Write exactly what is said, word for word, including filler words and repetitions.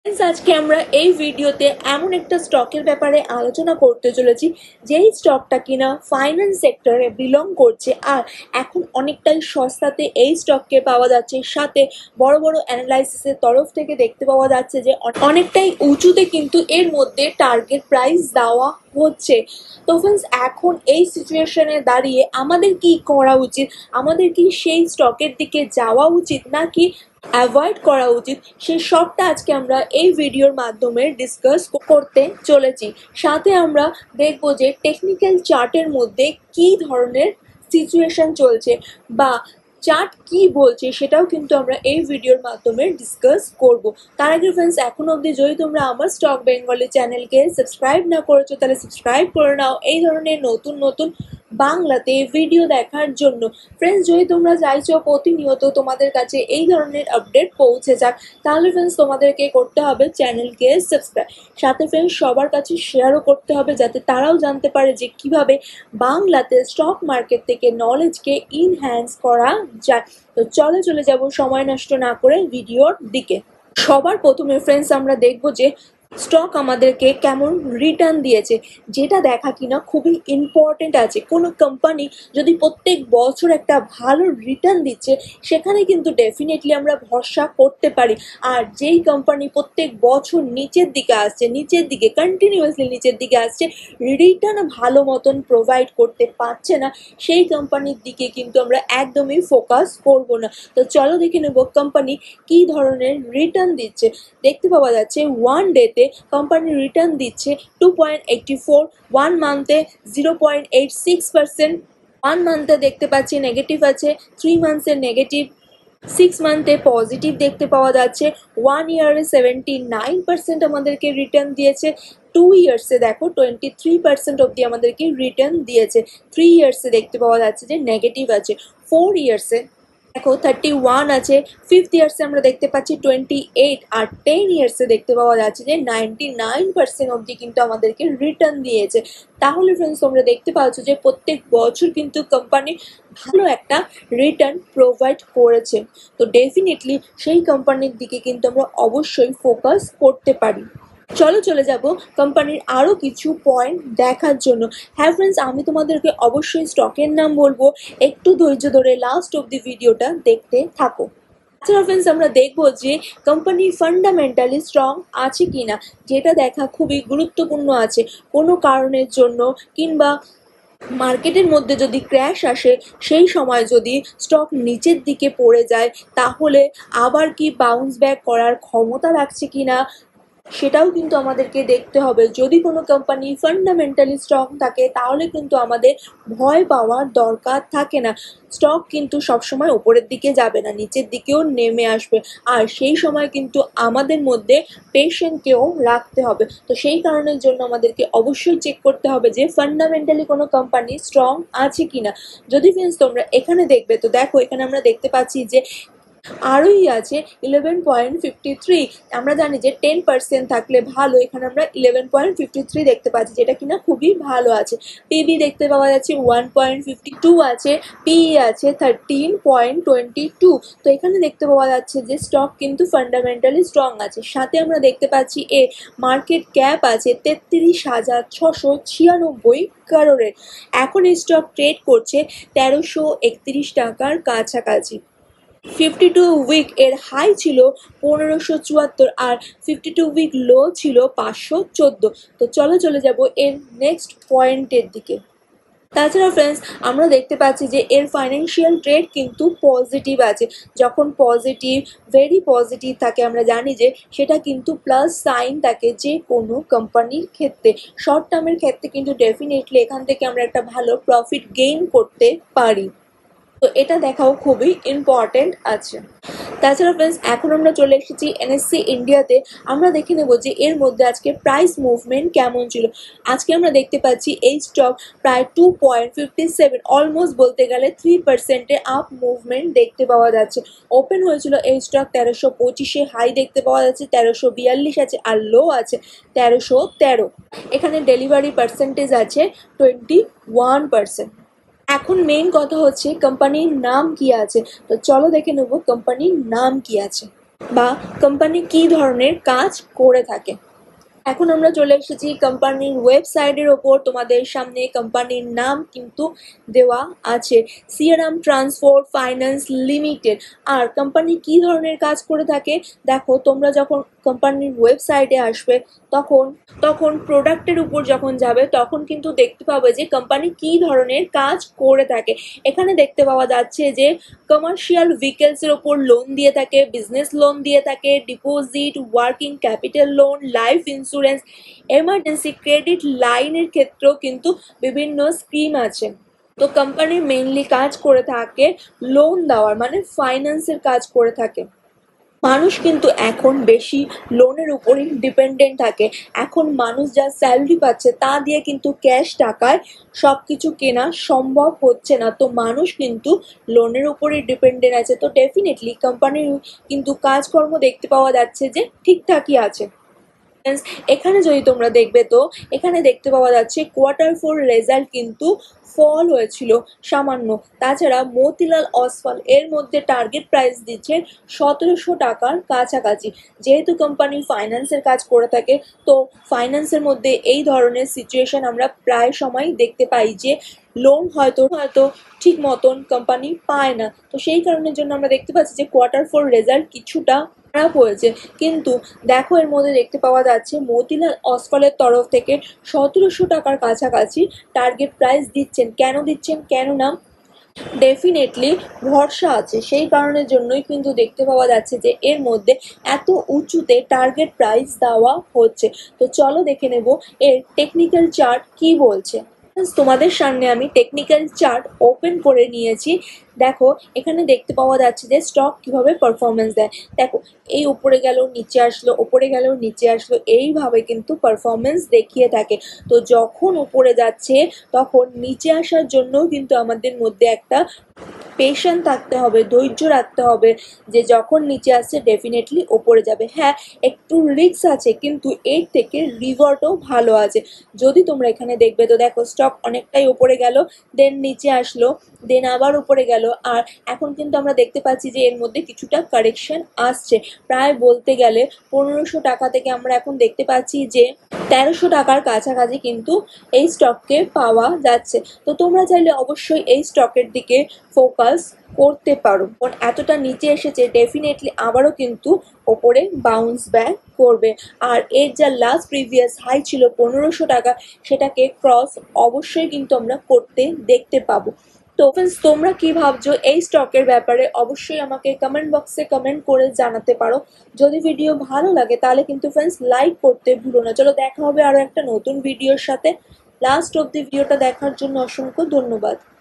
Friends आज के আমরা এই ভিডিওতে এমন একটা স্টকের ব্যাপারে আলোচনা করতে চলেছি যেই স্টকটা কিনা ফাইন্যান্স সেক্টরে বিলং করছে আর এখন অনেকটাই সস্তাতে এই স্টককে পাওয়া যাচ্ছে। সাথে বড় বড় অ্যানালাইসিসের তরফ থেকে দেখতে পাওয়া যাচ্ছে যে অনেকটাই উঁচুতে কিন্তু এর মধ্যে টার্গেট প্রাইস দেওয়া হচ্ছে। তো फ्रेंड्स এখন এই সিচুয়েশনে দাঁড়িয়ে আমাদের কি করা উচিত, আমাদের কি সেই স্টকের দিকে যাওয়া উচিত নাকি অ্যাভয়েড করা উচিত, সেই সবটা আজকে আমরা এই ভিডিওর মাধ্যমে ডিসকাস করতে চলেছি। সাথে আমরা দেখব যে টেকনিক্যাল চার্টের মধ্যে কি ধরনের সিচুয়েশন চলছে বা চার্ট কি বলছে সেটাও কিন্তু আমরা এই ভিডিওর মাধ্যমে ডিসকাস করব। তার আগে ফ্রেন্ডস এখন অবধি যদি তোমরা আমার স্টক বেঙ্গলি চ্যানেলকে সাবস্ক্রাইব না করেছো তাহলে সাবস্ক্রাইব করে নাও এই ধরনের নতুন নতুন বাংলাতে ভিডিও দেখার জন্য। ফ্রেন্ডস যদি তোমরা চাইছো প্রতিনিয়ত তোমাদের কাছে এই ধরনের আপডেট পৌঁছে যাক তাহলে ফ্রেন্ডস তোমাদেরকে করতে হবে চ্যানেলকে সাবস্ক্রাইব। সাথে ফ্রেন্ডস সবার কাছে শেয়ারও করতে হবে যাতে তারাও জানতে পারে যে কিভাবে বাংলাতে স্টক মার্কেট থেকে নলেজকে ইনহ্যান্স করা যায়। তো চলে চলে যাব সময় নষ্ট না করে ভিডিওর দিকে। সবার প্রথমে ফ্রেন্ডস আমরা দেখব যে স্টক আমাদেরকে কেমন রিটার্ন দিয়েছে, যেটা দেখা কিনা খুবই ইম্পর্টেন্ট আছে। কোনো কোম্পানি যদি প্রত্যেক বছর একটা ভালো রিটার্ন দিচ্ছে সেখানে কিন্তু ডেফিনেটলি আমরা ভরসা করতে পারি। আর যেই কোম্পানি প্রত্যেক বছর নিচের দিকে আসছে নিচের দিকে কন্টিনিউয়াসলি নিচের দিকে আসছে রিটার্ন ভালো মতন প্রোভাইড করতে পারছে না সেই কোম্পানির দিকে কিন্তু আমরা একদমই ফোকাস করব না। তো চলো দেখে নেব কোম্পানি কী ধরনের রিটার্ন দিচ্ছে। দেখতে পাওয়া যাচ্ছে ওয়ান ডেতে কোম্পানি রিটার্ন দিচ্ছে two point eighty four, one মান্থে zero point eight six percent, one মান্থে দেখতে পাচ্ছি নেগেটিভ আছে, থ্রি মান্থসের নেগেটিভ, সিক্স মান্থে পজিটিভ দেখতে পাওয়া যাচ্ছে, ওয়ান ইয়ারে সেভেন্টি নাইন পার্সেন্ট আমাদেরকে রিটার্ন দিয়েছে, টু ইয়ার্সে দেখো টোয়েন্টি থ্রি পার্সেন্ট অবধি আমাদেরকে রিটার্ন দিয়েছে, থ্রি ইয়ার্সে দেখতে পাওয়া যাচ্ছে যে নেগেটিভ আছে, ফোর ইয়ার্সে দেখো থার্টি ওয়ান আছে, ফিফথ ইয়ার্সে আমরা দেখতে পাচ্ছি টোয়েন্টি এইট, আর টেন ইয়ার্সে দেখতে পাওয়া যাচ্ছে যে নাইনটি নাইন পার্সেন্ট অবধি কিন্তু আমাদেরকে রিটার্ন দিয়েছে। তাহলে ফ্রেন্ডস তোমরা দেখতে পাচ্ছ যে প্রত্যেক বছর কিন্তু কোম্পানি ভালো একটা রিটার্ন প্রোভাইড করেছে। তো ডেফিনেটলি সেই কোম্পানির দিকে কিন্তু আমরা অবশ্যই ফোকাস করতে পারি। চলো চলে যাব কোম্পানির আরও কিছু পয়েন্ট দেখার জন্য। হ্যাঁ ফ্রেন্ডস আমি তোমাদেরকে অবশ্যই স্টকের নাম বলবো, একটু ধৈর্য ধরে লাস্ট অব দি ভিডিওটা দেখতে থাকো। তাছাড়া ফ্রেন্ডস আমরা দেখবো যে কোম্পানি ফান্ডামেন্টালি স্ট্রং আছে কিনা, যেটা দেখা খুবই গুরুত্বপূর্ণ আছে। কোনো কারণের জন্য কিংবা মার্কেটের মধ্যে যদি ক্র্যাশ আসে সেই সময় যদি স্টক নিচের দিকে পড়ে যায় তাহলে আবার কি বাউন্স ব্যাক করার ক্ষমতা রাখছে কিনা সেটাও কিন্তু আমাদেরকে দেখতে হবে। যদি কোনো কোম্পানি ফান্ডামেন্টালি স্ট্রং থাকে তাহলে কিন্তু আমাদের ভয় পাওয়ার দরকার থাকে না। স্টক কিন্তু সবসময় উপরের দিকে যাবে না, নিচের দিকেও নেমে আসবে, আর সেই সময় কিন্তু আমাদের মধ্যে পেশেন্টকেও রাখতে হবে। তো সেই কারণের জন্য আমাদেরকে অবশ্যই চেক করতে হবে যে ফান্ডামেন্টালি কোনো কোম্পানি স্ট্রং আছে কিনা। যদি ফ্রেন্ডস তোমরা এখানে দেখবে তো দেখো এখানে আমরা দেখতে পাচ্ছি যে আরই আছে ইলেভেন পয়েন্ট ফিফটি থ্রি। আমরা জানি যে টেন পার্সেন্ট থাকলে ভালো, এখানে আমরা ইলেভেন পয়েন্ট ফিফটি থ্রি দেখতে পাচ্ছি যেটা কিনা খুবই ভালো আছে। পিবি দেখতে পাওয়া যাচ্ছে ওয়ান পয়েন্ট ফিফটি টু আছে, পিই আছে থার্টিন পয়েন্ট টোয়েন্টি টু। তো এখানে দেখতে পাওয়া যাচ্ছে যে স্টক কিন্তু ফান্ডামেন্টালি স্ট্রং আছে। সাথে আমরা দেখতে পাচ্ছি এ মার্কেট ক্যাপ আছে তেত্রিশ হাজার ছশো ছিয়ানব্বই কারোরের। এখন এই স্টক ট্রেড করছে তেরোশো একত্রিশ টাকার কাছাকাছি। ফিফটি টু উইক এর হাই ছিল পনেরোশো চুয়াত্তর আর ফিফটি টু উইক লো ছিল পাঁচশো চোদ্দো। তো চলো চলে যাব এর নেক্সট পয়েন্টের দিকে। তাছাড়া ফ্রেন্ডস আমরা দেখতে পাচ্ছি যে এর ফাইন্যান্সিয়াল ট্রেড কিন্তু পজিটিভ আছে। যখন পজিটিভ ভেরি পজিটিভ থাকে আমরা জানি যে সেটা কিন্তু প্লাস সাইন থাকে যে কোনো কোম্পানির ক্ষেত্রে। শর্ট টার্মের ক্ষেত্রে কিন্তু ডেফিনেটলি এখান থেকে আমরা একটা ভালো প্রফিট গেইন করতে পারি। তো এটা দেখাও খুবই ইম্পর্টেন্ট আছে। তাছাড়া ফ্রেন্ডস এখন আমরা চলে এসেছি এনএসসি ইন্ডিয়াতে। আমরা দেখে নেব যে এর মধ্যে আজকে প্রাইস মুভমেন্ট কেমন ছিল। আজকে আমরা দেখতে পাচ্ছি এই স্টক প্রায় two point fifty seven, almost বলতে গেলে থ্রি পার্সেন্টে আপ মুভমেন্ট দেখতে পাওয়া যাচ্ছে। ওপেন হয়েছিল এই স্টক তেরোশো পঁচিশে, হাই দেখতে পাওয়া যাচ্ছে তেরোশো বিয়াল্লিশ আছে আর লো আছে তেরোশো তেরো। এখানে ডেলিভারি পার্সেন্টেজ আছে টোয়েন্টি ওয়ান পার্সেন্ট। এখন মেইন কথা হচ্ছে কোম্পানির নাম কি আছে। তো চলো দেখে নেব কোম্পানির নাম কি আছে। বা কোম্পানি কী ধরনের কাজ করে থাকে। এখন আমরা চলে এসেছি কোম্পানির ওয়েবসাইটের ওপর। তোমাদের সামনে কোম্পানির নাম কিন্তু দেওয়া আছে, সিয়ারাম ট্রান্সপোর্ট ফাইন্যান্স লিমিটেড। আর কোম্পানি কী ধরনের কাজ করে থাকে দেখো, তোমরা যখন কোম্পানির ওয়েবসাইটে আসবে তখন তখন প্রোডাক্টের উপর যখন যাবে তখন কিন্তু দেখতে পাবে যে কোম্পানি কী ধরনের কাজ করে থাকে। এখানে দেখতে পাওয়া যাচ্ছে যে কমার্শিয়াল ভেহিকেলসের ওপর লোন দিয়ে থাকে, বিজনেস লোন দিয়ে থাকে, deposit, working capital loan, life insurance, emergency credit লাইনের ক্ষেত্রেও কিন্তু বিভিন্ন স্কিম আছে। তো কোম্পানি মেইনলি কাজ করে থাকে লোন দেওয়ার, মানে ফাইন্যান্সের কাজ করে থাকে। মানুষ কিন্তু এখন বেশি লোনের উপরই ডিপেন্ডেন্ট থাকে। এখন মানুষ যা স্যালারি পাচ্ছে তা দিয়ে কিন্তু ক্যাশ টাকায় সব কিছু কেনা সম্ভব হচ্ছে না, তো মানুষ কিন্তু লোনের উপরই ডিপেন্ডেন্ট আছে। তো ডেফিনেটলি কোম্পানির কিন্তু কাজকর্ম দেখতে পাওয়া যাচ্ছে যে ঠিকঠাকই আছে। এখানে যদি তোমরা দেখবে তো এখানে দেখতে পাওয়া যাচ্ছে কোয়ার্টার ফোর রেজাল্ট কিন্তু ফল হয়েছিল সামান্য। তাছাড়া মতিলাল অসওয়াল এর মধ্যে টার্গেট প্রাইস দিচ্ছে সতেরোশো টাকার কাছাকাছি। যেহেতু কোম্পানি ফাইন্যান্সের কাজ করে থাকে, তো ফাইন্যান্সের মধ্যে এই ধরনের সিচুয়েশন আমরা প্রায় সময় দেখতে পাই যে লোন হয়তো হয়তো ঠিক মতন কোম্পানি পায় না। তো সেই কারণের জন্য আমরা দেখতে পাচ্ছি যে কোয়ার্টার ফোর রেজাল্ট কিছুটা খারাপ হয়েছে। কিন্তু দেখো এর মধ্যে দেখতে পাওয়া যাচ্ছে মতিলাল অসওয়ালের তরফ থেকে সতেরোশো টাকার কাছাকাছি টার্গেট প্রাইস দিচ্ছেন। কেন দিচ্ছেন, কেন না, ডেফিনেটলি ভরসা আছে, সেই কারণের জন্যই কিন্তু দেখতে পাওয়া যাচ্ছে যে এর মধ্যে এত উঁচুতে টার্গেট প্রাইস দেওয়া হচ্ছে। তো চলো দেখে নেব এর টেকনিক্যাল চার্ট কি বলছে। তোমাদের সামনে আমি টেকনিক্যাল চার্ট ওপেন করে নিয়েছি। দেখো এখানে দেখতে পাওয়া যাচ্ছে যে স্টক কিভাবে পারফরমেন্স দেয়। দেখো এই উপরে গেল নিচে আসলো, উপরে গেল নিচে আসলো, এইভাবে কিন্তু পারফরমেন্স দেখিয়ে থাকে। তো যখন উপরে যাচ্ছে তখন নিচে আসার জন্যও কিন্তু আমাদের মধ্যে একটা পেশেন্ট থাকতে হবে, ধৈর্য রাখতে হবে যে যখন নিচে আসছে ডেফিনেটলি ওপরে যাবে। হ্যাঁ একটু রিস্ক আছে, কিন্তু এর থেকে রিওয়ার্ডও ভালো আছে। যদি তোমরা এখানে দেখবে তো দেখো স্টক অনেকটাই ওপরে গেল, দেন নিচে আসলো, দেন আবার উপরে গেল। আর এখন কিন্তু আমরা দেখতে পাচ্ছি যে এর মধ্যে কিছুটা কারেকশন আসছে। প্রায় বলতে গেলে পনেরোশো টাকা থেকে আমরা এখন দেখতে পাচ্ছি যে তেরোশো টাকার কাছাকাছি কিন্তু এই স্টককে পাওয়া যাচ্ছে। তো তোমরা চাইলে অবশ্যই এই স্টকের দিকে ফোকাস করতে পারো। কারণ এতটা নিচে এসেছে, ডেফিনেটলি আবারও কিন্তু ওপরে বাউন্স ব্যাক করবে। আর এর যা লাস্ট প্রিভিয়াস হাই ছিল পনেরোশো টাকা, সেটাকে ক্রস অবশ্যই কিন্তু আমরা করতে দেখতে পাবো। তো ফ্রেন্ডস তোমরা কি ভাবছো এই স্টকের ব্যাপারে অবশ্যই আমাকে কমেন্ট বক্সে কমেন্ট করে জানাতে পারো। যদি ভিডিও ভালো লাগে তাহলে কিন্তু ফ্রেন্ডস লাইক করতে ভুলো না। চলো দেখা হবে আরও একটা নতুন ভিডিওর সাথে। লাস্ট অব দি ভিডিওটা দেখার জন্য অসংখ্য ধন্যবাদ।